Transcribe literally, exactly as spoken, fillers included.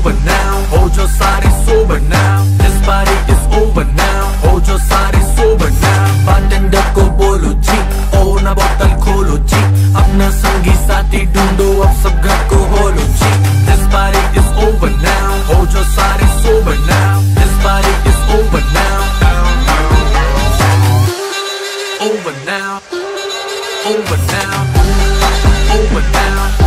over now. Hold your side sober now. This party is over now. Hold your side sober now. Bartender को बोलो जी, ओ ना बोतल खोलो जी, अपना संगी साथी ढूंढो, अब सब घर को होलो जी. This party is over now. Hold your side sober now. This party is over now. Over now. Over now. Over now.